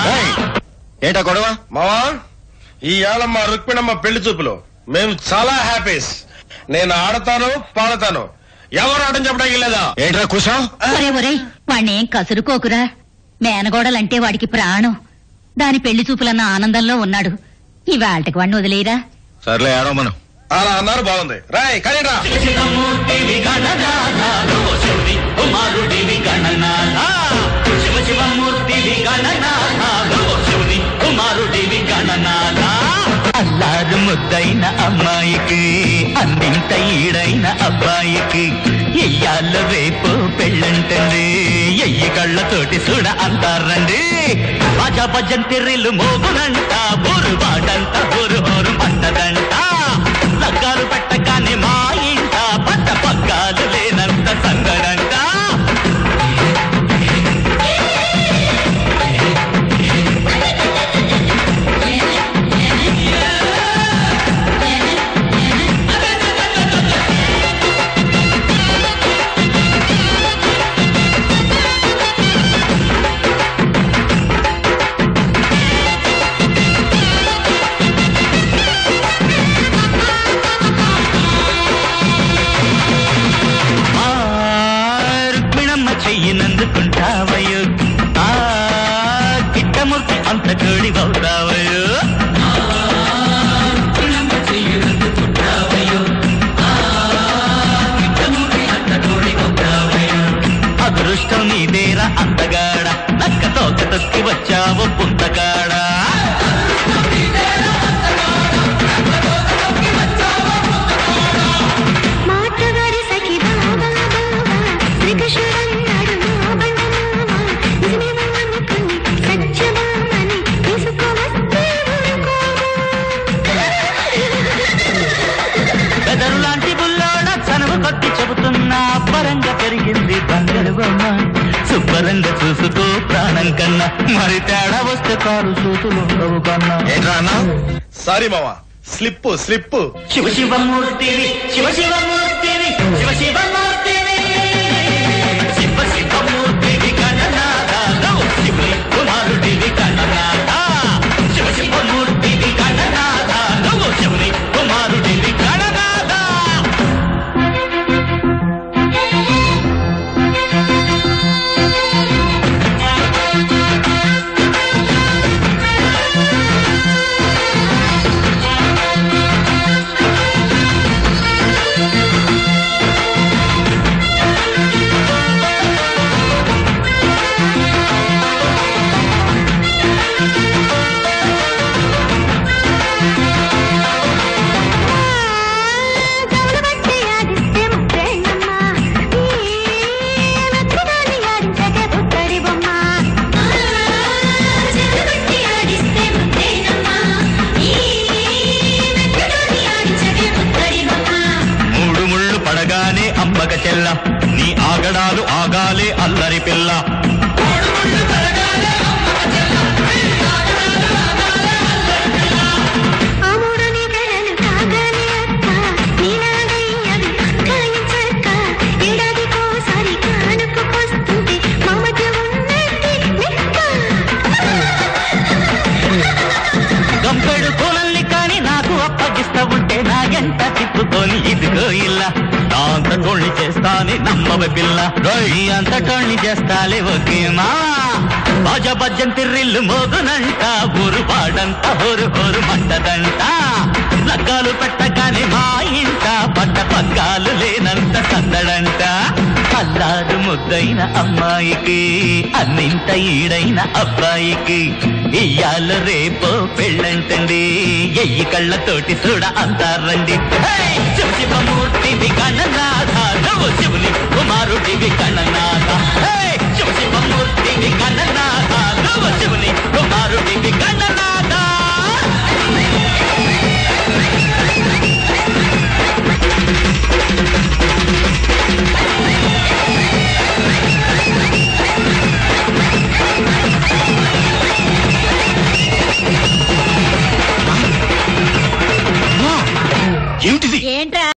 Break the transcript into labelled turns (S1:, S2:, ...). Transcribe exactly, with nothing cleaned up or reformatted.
S1: ఏంటా గొడవ?
S2: మావా, ఈ ఏళమ్మ రుక్మిణమ్మ పెళ్లి చూపులు మేము చాలా హ్యాపీస్. నేను ఆడతాను, పాడతాను, ఎవరు ఆడని చెప్పడానికి లేదా?
S1: ఏంట్రా కూసా?
S3: ఒరే ఒరే వాణ్ణేం కసురుకోకురా. మేనగోడలంటే వాడికి ప్రాణం. దాని పెళ్లి చూపులన్న ఆనందంలో ఉన్నాడు. ఇవాళకి వాడిని వదిలేరా.
S1: సర్లే ఆడో మనం.
S2: అలా అన్నారు, బాగుంది. రాయ్ కానీ రా.
S4: అల్లారు ముద్దైన అమ్మాయికి అందింత ఈడైన అబ్బాయికి ఎయ్యాళ్ళ రేపు పెళ్ళంటండి. ఎయ్యి కళ్ళతోటి చూడ అంటారండి. బాజా భజంతిర్రిలు మోగునంట, ఊరు బాటంట, ఊరు ఊరు పంటదంట. లగ్గాలు పెట్టగానే మా ఇంట పట్ట పగ్గాలు లేనంత సంగడంట. చెయ్యినందుకుంటావయో ఆ కిట్టమూర్తి అంత తోడివవుతావయో. అదృష్టం నీదేరా అందగాడ, నక్క తోక తొక్కి వచ్చావు పుంతగాడ. బెదరులాంటి బుల్లోడ చనువు కొద్ది చెబుతున్నా పరంగా పెరిగింది బంగారు బొమ్మ. శుభ్రంగా చూసుకో ప్రాణం కన్నా, మరి తేడా వస్తే కారు సూతులుండవు కన్నా.
S1: ఏంట్రా అన్నా?
S2: సారీ మావా, స్లిప్ స్లిప్.
S4: శివ శివమూర్తివి శివ శివమూర్తివి శివ శివమూర్తివి శివ శివమూర్తివి గణనాథ శివుని కుమారుడివి గణనాథ. శివ శివమూర్తివి గణనాథ శివుని కుమారుడివి గణనాథ. చెల్ల నీ ఆగడాలు ఆగాలే అల్లరి పిల్ల. గంపెడు పూలల్ని కాని నాకు అప్పగిస్తా ఉంటే నా ఎంత తిప్పుకొని ఇదిగో ఇలా అంత టోళ్ళి చేస్తానే నమ్మవ పిల్ల. అంత టోళ్ళి చేస్తాలే ఓకే మా. బాజా భజంతిర్రిల్లు మోగునంట, ఊరు పాడంత హోరు హోరు మంటదంట. లగ్గాలు పెట్టగానే మా ఇంట పట్ట పగ్గాలు లేనంత సందడంట. అల్లారు ముద్దైన అమ్మాయికి అన్నింత ఈడైన అబ్బాయికి ఇయ్యాల రేపో పెళ్ళంటండి. ఎయ్యి కళ్ళతోటి చూడ అంటారండి. శివ శివమూర్తివి గణనాథ శివుని కుమారుడివి గణనాథ.